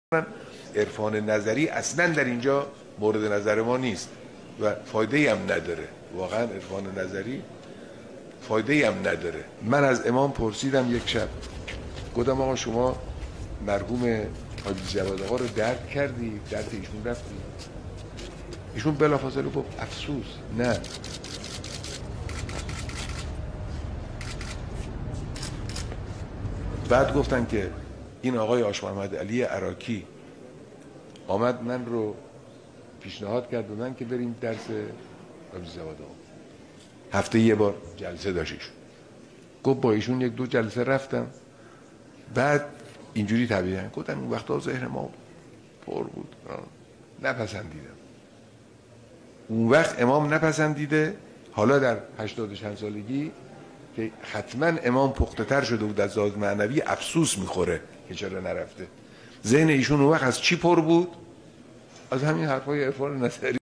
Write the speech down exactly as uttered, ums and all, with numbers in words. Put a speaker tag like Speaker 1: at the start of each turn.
Speaker 1: عرفان نظری اصلا در اینجا مورد نظر ما نیست و فایده هم نداره. واقعا عرفان نظری فایده هم نداره. من از امام پرسیدم یک شب، گفتم آقا شما مرحوم حاجی جواد آقا رو درد کردی؟ درد ایشون رفتی؟ ایشون بلافاصله گفت افسوس نه. بعد گفتن که این آقای آش محمد علی عراقی آمد من رو پیشنهاد کرد من که بریم درس حاجی جواد آقا. هفته یه بار جلسه داشت ایشون. گفت با ایشون یک دو جلسه رفتم، بعد اینجوری طبیعیه گفتم اون وقتا ذهن ما پر بود، نپسندیدم. اون وقت امام نپسندیده، حالا در هشتاد چند سالگی که حتما امام پخته تر شده بود از لحاظ معنوی افسوس میخوره که چرا نرفته. ذهن ایشون اون وقت از چی پر بود؟ از همین حرفای عرفان نظری.